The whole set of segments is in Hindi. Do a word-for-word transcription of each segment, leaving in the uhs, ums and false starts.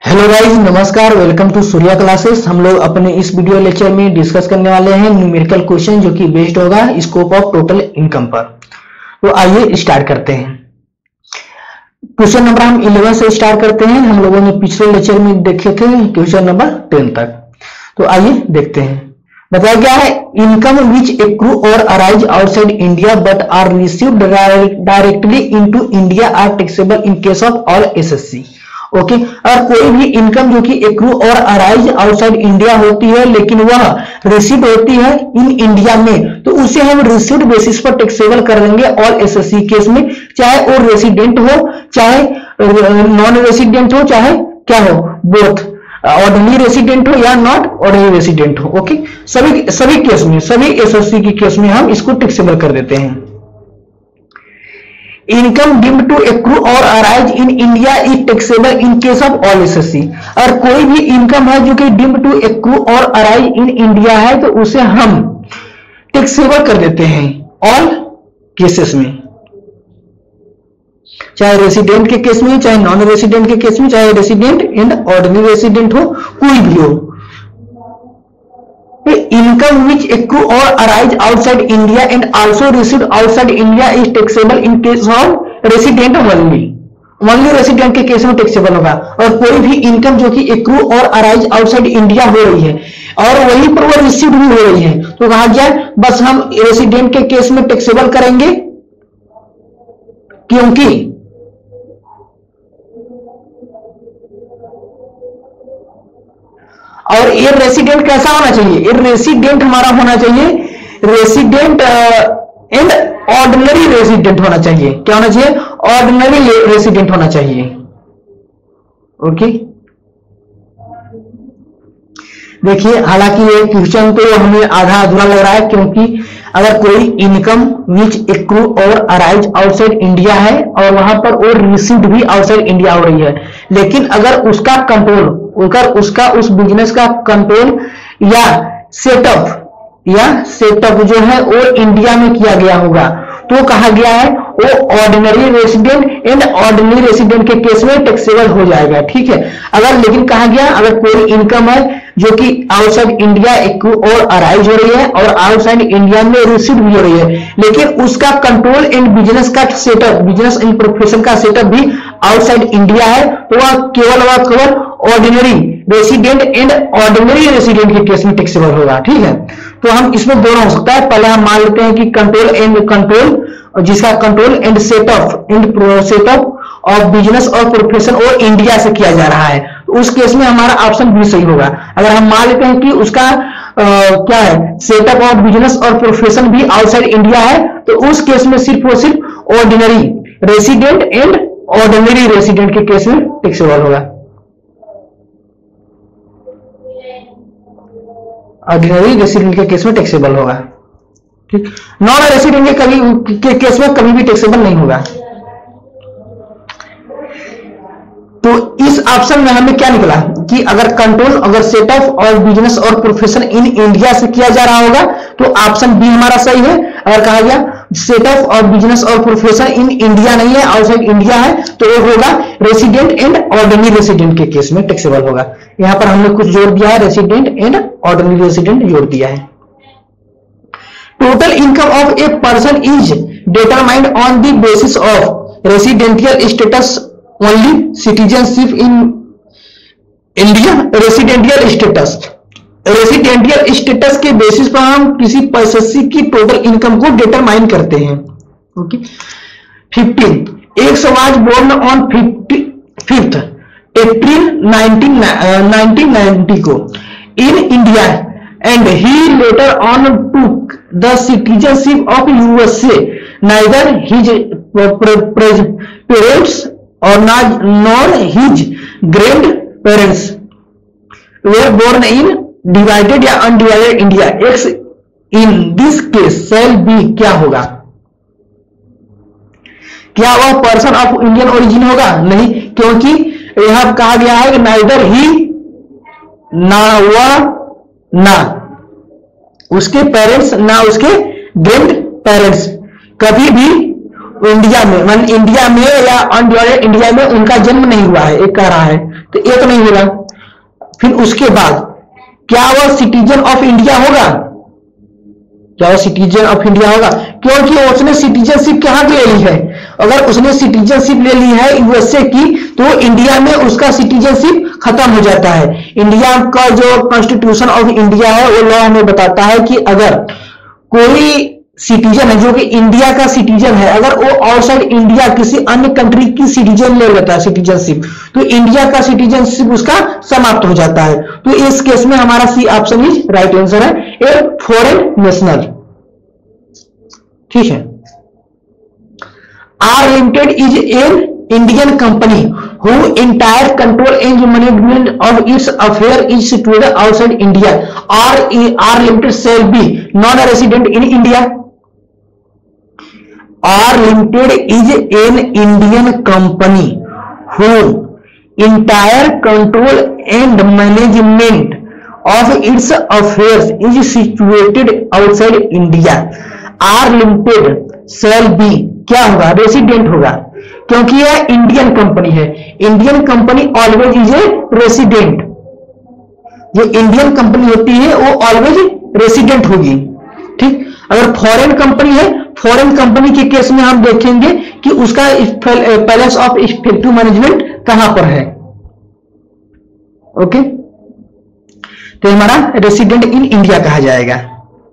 हेलो गाइस, नमस्कार। Welcome to Surya classes. हम लोग अपने इस वीडियो लेक्चर में डिस्कस करने वाले हैं न्यूमेरिकल क्वेश्चन जो कि बेस्ड होगा स्कोप ऑफ टोटल इनकम पर। तो आइए स्टार्ट करते हैं। क्वेश्चन नंबर हम इलेवन से स्टार्ट करते हैं। हम लोगों ने पिछले लेक्चर में देखे थे क्वेश्चन नंबर टेन तक। तो आइए देखते हैं। बताया गया है इनकम विच एक्रू और arise outside India but are received directly into India are taxable in case of all assessees. Okay okay? और कोई भी इनकम जो कि एक्रू और अराइज आउटसाइड इंडिया होती है लेकिन वह रिसीव होती है इन इंडिया में, तो उसे हम रिसीव्ड बेसिस पर टैक्सेबल कर देंगे ऑल एसएससी केस में, चाहे वो रेसिडेंट हो, चाहे नॉन रेसिडेंट हो, चाहे क्या हो, बोथ ऑर्डिनरी रेसिडेंट हो या नॉट ऑर्डिनरी रेसिडेंट हो। Okay okay? सभी सभी केस में, सभी एसएससी की केस में हम इसको टैक्सेबल कर देते हैं। इनकम डीम्ड टू एक्रू और arise in India is taxable in case of all assessees. और कोई भी इनकम है जो कि डीम्ड टू एक्रू और अराइज इन इंडिया है तो उसे हम टैक्सेबल कर देते हैं ऑल केसेस में, चाहे रेसिडेंट के केस में, चाहे नॉन रेसिडेंट के केस में, चाहे रेसिडेंट एंड ऑर्डिनरी रेसिडेंट हो, कोई भी हो। इनकम विच एक्रू और arise outside India and also received outside India is taxable in case of resident only. Only resident के केस में टैक्सेबल होगा। और कोई भी इनकम जो कि एक्रू और अराइज आउटसाइड इंडिया हो रही है और वहीं पर वो रिसीव्ड भी हो रही है तो कहा गया बस हम रेसिडेंट के केस में टैक्सेबल करेंगे, क्योंकि और ये रेसिडेंट कैसा होना चाहिए, ये रेसिडेंट हमारा होना चाहिए रेसिडेंट एंड ऑर्डिनरी रेसिडेंट होना चाहिए। क्या होना चाहिए? ऑर्डिनरी रेसिडेंट होना चाहिए। ओके, देखिए हालांकि ये क्वेश्चन तो हमें आधा अधूरा लग रहा है, क्योंकि अगर कोई इनकम विच एक्रू और अराइज आउटसाइड इंडिया है और वहां पर और रिसीव्ड भी आउटसाइड इंडिया हो रही है, लेकिन अगर उसका कंट्रोल अगर उसका उस बिजनेस का कंट्रोल या सेटअप या सेटअप जो है वो इंडिया में किया गया होगा तो कहा गया है वो ordinary resident and ordinary resident के केस में टैक्सेबल हो जाएगा। ठीक है, अगर लेकिन कहा गया अगर कोई इनकम है जो कि आउटसाइड इंडिया एक्रू और अराइज हो रही है और आउटसाइड इंडिया में रिसीव भी हो रही है, लेकिन उसका कंट्रोल एंड बिजनेस का सेटअप, बिजनेस एंड प्रोफेशन का सेटअप भी आउटसाइड इंडिया है, तो वह केवल वह केवल ordinary resident and ordinary resident के केस में टैक्सेबल होगा। ठीक है, तो हम इसमें दोनों हो सकता है। पहले हम मान लेते हैं कि कंट्रोल एंड कंट्रोल, जिसका control and setup and setup of business और प्रोफेशन और इंडिया से किया जा रहा है, तो उस केस में हमारा ऑप्शन बी सही होगा। अगर हम मान लेते हैं कि उसका आ, क्या है, सेटअप ऑफ बिजनेस और प्रोफेशन भी आउटसाइड इंडिया है, तो उस केस में सिर्फ और सिर्फ ordinary resident and ordinary resident के केस में टैक्सेबल होगा। ऑर्डिनरी रेसिडेंट के केस में टैक्सेबल होगा। ठीक, नॉन रेसिडेंट के कभी के केस में कभी भी टैक्सेबल नहीं होगा। तो इस ऑप्शन में हमें क्या निकला कि अगर कंट्रोल अगर सेटअप और बिजनेस और प्रोफेशन इन इंडिया से किया जा रहा होगा तो ऑप्शन बी हमारा सही है। अगर कहा गया सेटअप और बिजनेस और प्रोफेशन इन इंडिया नहीं है, आउटसाइड इंडिया है, तो वो होगा रेसिडेंट एंड ऑर्डिनरी रेसिडेंट के केस में टैक्सेबल होगा। यहां पर हमने कुछ जोड़ दिया है, रेसिडेंट एंड ऑर्डिनरी रेसिडेंट जोड़ दिया है। Total income of a person is determined on the basis of residential status only, citizenship in India, residential status. Residential status के बेसिस पर हम किसी एसएससी की टोटल इनकम को डिटरमाइन करते हैं। ओके, फिफ्टीन एक समाज born on fifth April nineteen ninety को in India and he later on to the citizenship of USA, neither his parents or not nor his grandparents were born in divided या undivided India. X in this case shall be क्या होगा? क्या वह पर्सन ऑफ इंडियन ओरिजिन होगा? नहीं, क्योंकि यहां कहा गया है कि नाइदर ही, ना वह, ना उसके पेरेंट्स, ना उसके ग्रैंड पेरेंट्स कभी भी इंडिया में, मान इंडिया में या अनडिवाइडेड इंडिया में उनका जन्म नहीं हुआ है, एक कह रहा है। तो एक नहीं होगा। फिर उसके बाद क्या वह सिटीजन ऑफ इंडिया होगा? क्या वो सिटीजन ऑफ इंडिया होगा? क्योंकि उसने सिटीजनशिप कहां की ले ली है? अगर उसने सिटीजनशिप ले ली है यूएसए की, तो इंडिया में उसका सिटीजनशिप खत्म हो जाता है। इंडिया का जो कॉन्स्टिट्यूशन ऑफ इंडिया है वो लॉ हमें बताता है कि अगर कोई सिटीजन है जो कि इंडिया का सिटीजन है, अगर वो आउटसाइड इंडिया किसी अन्य कंट्री की सिटीजन ले लेता है सिटीजनशिप, तो इंडिया का सिटीजनशिप उसका समाप्त हो जाता है। तो इस केस में हमारा C option is right answer है, ए फॉरेन नेशनल। ठीक है। R limited is an Indian company who entire control and management of its affair is situated outside India, or R limited shall be non-resident in India. R limited is an Indian company whose entire control and management of its affairs is situated outside India. R limited shall be क्या होगा? रेसिडेंट होगा, क्योंकि यह इंडियन कंपनी है। Indian company always is a resident. जो इंडियन कंपनी होती है वो ऑलवेज रेसिडेंट होगी। ठीक। अगर फॉरेन कंपनी है, फॉरेन कंपनी के केस में हम देखेंगे कि उसका पैलेस ऑफ इफेक्टिव मैनेजमेंट कहां पर है। ओके, तो हमारा रेसिडेंट इन इंडिया कहा जाएगा।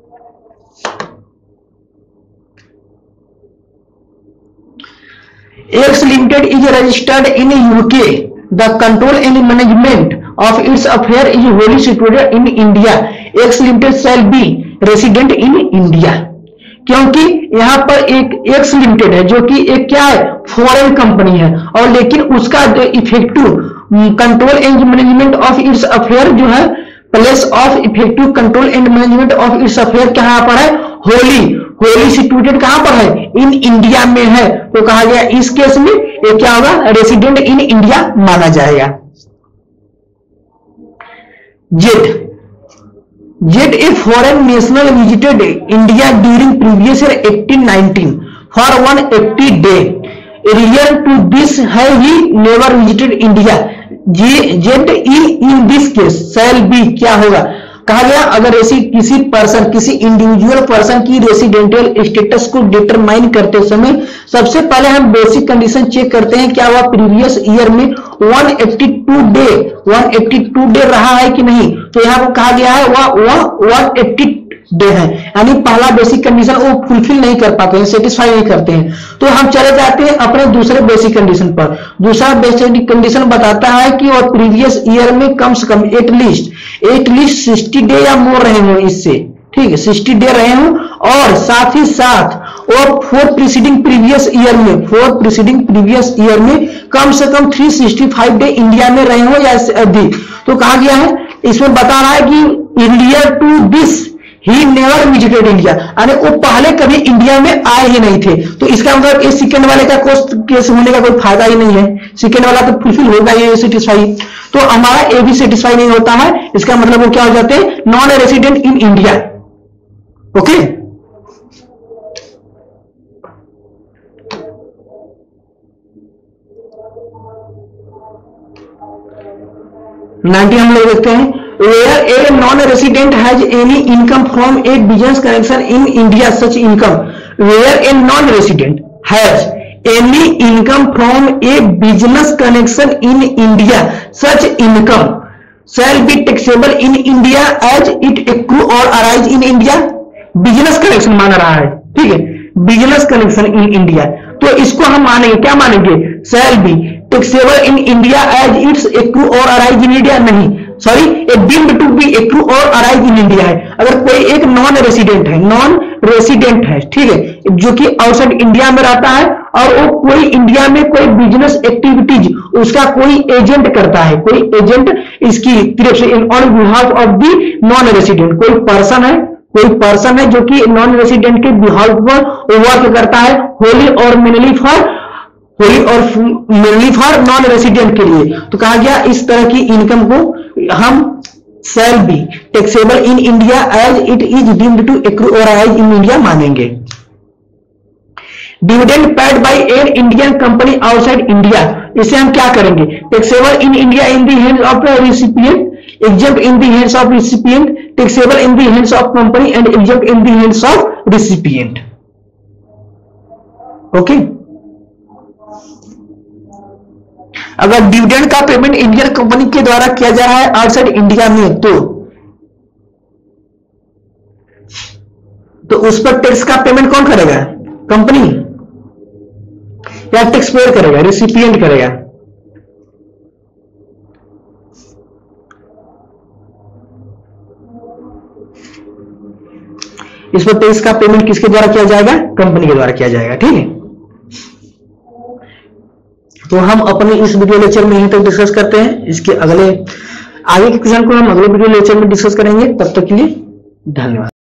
X Limited is registered in U K. The control and management of its affair is wholly situated in India. X Limited shall be resident in India. क्योंकि यहाँ पर एक X Limited है जो कि एक क्या है? फॉरेन कंपनी है, और लेकिन उसका जो effective control and management of its affair जो है, place of effective control and management of its affair कहां पर है? होली होली सिचुएटेड कहां पर है? इन इंडिया में है। तो कहा गया इस केस में ये क्या होगा? रेसिडेंट इन इंडिया माना जाएगा। Jet Jet a foreign national visited India during previous year eighteen nineteen for one eighty day. Real to this है he never visited India. Jet in this case shall be क्या होगा? कहा गया अगर ऐसी किसी पर्सन किसी इंडिविजुअल पर्सन की रेसिडेंशियल स्टेटस को डिटरमाइन करते समय सबसे पहले हम बेसिक कंडीशन चेक करते हैं, क्या वह प्रीवियस ईयर में one eighty two day one eighty two day रहा है कि नहीं। तो यहां पर कहा गया है वह वह वन एट्टी डे है, यानी पहला बेसिक कंडीशन वो फुलफिल नहीं कर पाते हैं, सेटिस्फाई नहीं करते हैं। तो हम चले जाते हैं अपने दूसरे बेसिक कंडीशन पर। दूसरा बेसिक कंडीशन बताता है कि वो प्रीवियस ईयर में कम से कम एटलीस्ट एटलीस्ट सिक्सटी डे या मोर रहे हों इससे। ठीक है, सिक्सटी डे रहे हों, और साथ ही साथ और फोर प्रीसीडिंग प्रीवियस ईयर में फोर प्रीसीडिंग प्रीवियस ईयर में कम से कम three sixty five day India में रहे हो या इससे अधिक। तो कहा गया है इसमें बता रहा है कि India to this he never visited India, यानी वो पहले कभी इंडिया में आए ही नहीं थे। तो इसका मतलब इस सेकंड वाले का केस होने का कोई फायदा ही नहीं है। सेकंड वाला तो फुलफिल होगा ये सेटिस्फाई, तो हमारा ए भी सेटिस्फाई नहीं होता है। इसका मतलब वो क्या हो जाते हैं? Non resident in India. Okay, ninety हम लोग देखते हैं। Where a non-resident has any income from a business connection in India, such income. Where a non-resident has any income from a business connection in India, such income shall be taxable in India as it accrue or arise in India. Business connection माना रहा है, ठीक है, बिजनेस कनेक्शन इन इंडिया। तो इसको हम मानेंगे, क्या मानेंगे? Shall be taxable in India as it's accrue और अराइज इन इंडिया। नहीं, sorry, a deemed to be accrue और अराइज इन इंडिया है। अगर कोई एक नॉन रेसिडेंट है नॉन रेसिडेंट है ठीक है, जो कि आउटसाइड इंडिया में रहता है, और वो कोई इंडिया में कोई बिजनेस एक्टिविटीज उसका कोई एजेंट करता है, कोई एजेंट इसकी तरफ से on behalf of the non resident, कोई पर्सन है कोई पर्सन है जो कि नॉन रेसिडेंट के बिहाफ पर वर्क करता है, होली और मेनली फॉर होली और मेनली फॉर नॉन रेसिडेंट के लिए। तो कहा गया इस तरह की इनकम को हम shall be taxable in India as it is deemed to accrue और अराइज इन इंडिया मानेंगे। Dividend paid by an Indian company outside India, इसे हम क्या करेंगे, taxable in India in the hands of recipient, exempt in the hands of recipient, taxable in the hands of company and exempt in the hands of recipient. Okay, अगर डिविडेंड का पेमेंट इंडियन कंपनी के द्वारा किया जा रहा है आउटसाइड इंडिया में, तो तो उस पर टैक्स का पेमेंट कौन करेगा, कंपनी या टैक्स पेयर करेगा, रिसिपिएंट करेगा। इस पर टैक्स का पेमेंट किसके द्वारा किया जाएगा, कंपनी के द्वारा किया जाएगा। ठीक है, तो हम अपने इस वीडियो लेक्चर में यहीं तक डिस्कस करते हैं। इसके अगले आगे के क्वेश्चन को हम अगले वीडियो लेक्चर में डिस्कस करेंगे। तब तक के लिए धन्यवाद।